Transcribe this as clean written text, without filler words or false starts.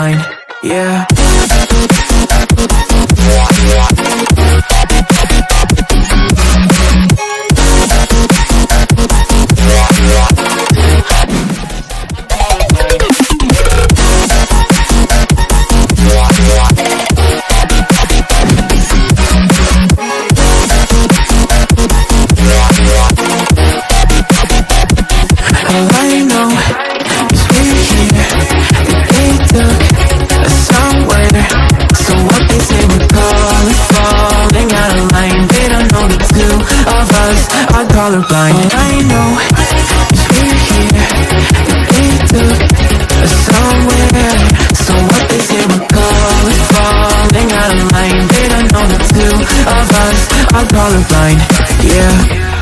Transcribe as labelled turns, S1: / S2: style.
S1: colorblind, yeah. All I know is we're here, that they took us somewhere. So what they say we're falling out of line. They don't know the two of us are colorblind. All I know is we're here, that they took us somewhere. So what they say we're falling out of line. They don't know the two of us are colorblind, yeah.